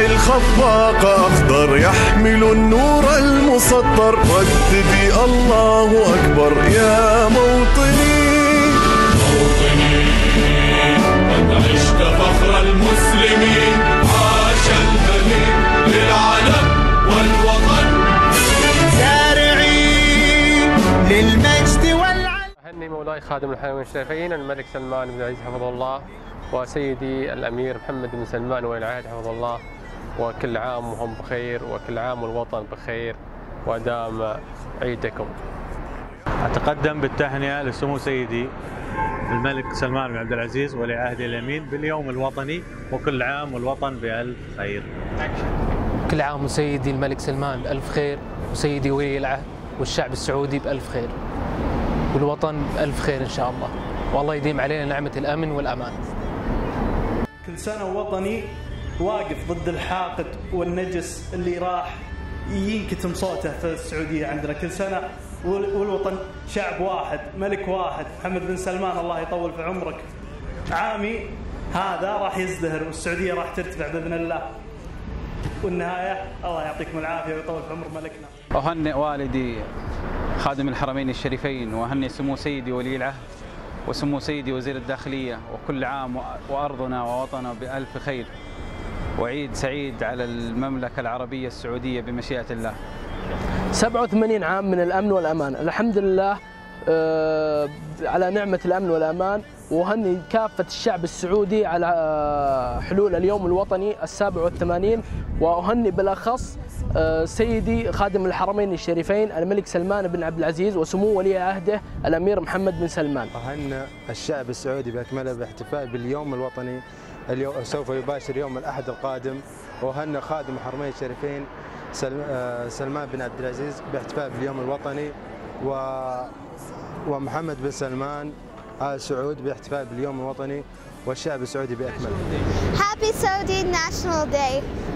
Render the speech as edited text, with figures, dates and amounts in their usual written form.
الخفاق أخضر يحمل النور المسطر. رددي الله أكبر يا موطني. موطني قد عشت فخر المسلمين. عاش المليك للعلم والوطن. سارعي للمجد والعلم. أهني مولاي خادم الحرمين الشريفين الملك سلمان بن العزيز حفظه الله وسيدي الأمير محمد بن سلمان ولي العهد حفظه الله، وكل عام وهم بخير، وكل عام والوطن بخير، ودام عيدكم. أتقدم بالتهنئة لسمو سيدي الملك سلمان بن عبد العزيز ولي عهد اليمين باليوم الوطني، وكل عام والوطن بألف خير. كل عام وسيدي الملك سلمان بألف خير، وسيدي ولي العهد والشعب السعودي بألف خير، والوطن بألف خير إن شاء الله، والله يديم علينا نعمة الأمن والأمان. كل سنة وطني واقف ضد الحاقد والنجس اللي راح ينكتم صوته في السعودية عندنا كل سنة، والوطن شعب واحد، ملك واحد، محمد بن سلمان الله يطول في عمرك. عامي هذا راح يزدهر والسعودية راح ترتفع بإذن الله. والنهاية الله يعطيكم العافية ويطول في عمر ملكنا. أهنئ والدي خادم الحرمين الشريفين، وأهنئ سمو سيدي ولي العهد وسمو سيدي وزير الداخلية، وكل عام وأرضنا ووطننا بألف خير، وعيد سعيد على المملكة العربية السعودية بمشيئة الله. 87 عام من الأمن والأمان، الحمد لله على نعمة الأمن والأمان، وهني كافة الشعب السعودي على حلول اليوم الوطني 87، وأهني بالأخص سيدي خادم الحرمين الشريفين الملك سلمان بن عبد العزيز وسمو ولي عهده الأمير محمد بن سلمان. أهنى الشعب السعودي بأكمله باحتفال باليوم الوطني اليوم سوف يباشر يوم الأحد القادم، وأهنى خادم الحرمين الشريفين سلمان بن عبد العزيز باحتفال باليوم الوطني، ومحمد بن سلمان آل سعود باحتفال باليوم الوطني، والشعب السعودي بأكمله. Happy Saudi National Day.